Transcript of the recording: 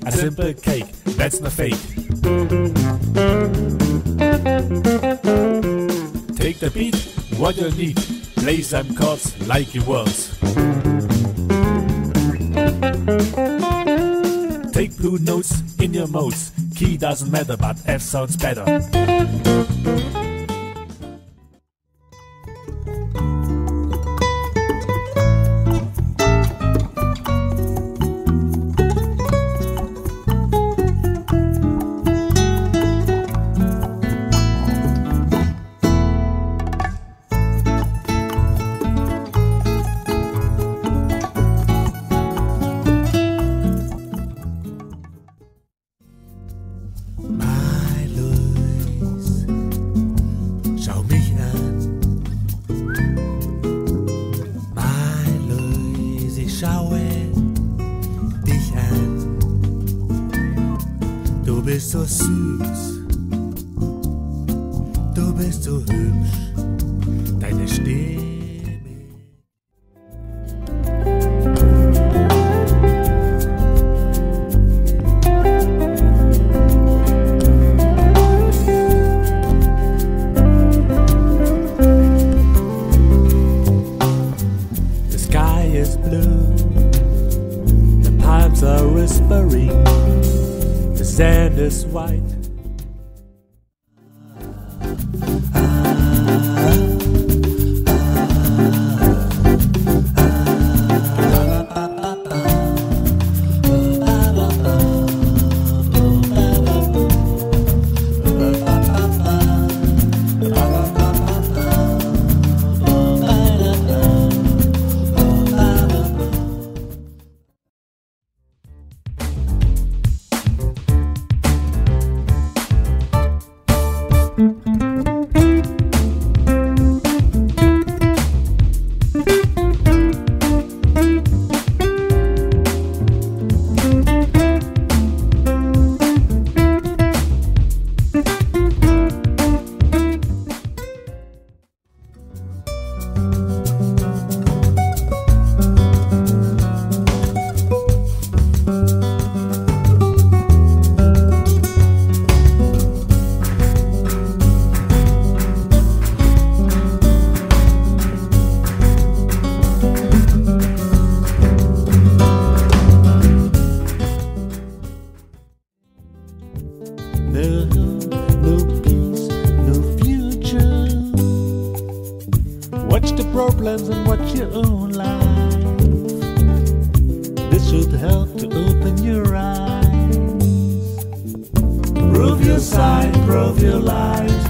a simple cake, that's no fake. Take the beat, what you need, play some chords like your words. Take blue notes in your modes, key doesn't matter but F sounds better. So süß, du bist so hübsch, deine Stimme. The sky is blue, the palms are whispering. The sand is white. Problems and watch your own life. This should help to open your eyes. Prove your side, prove your life.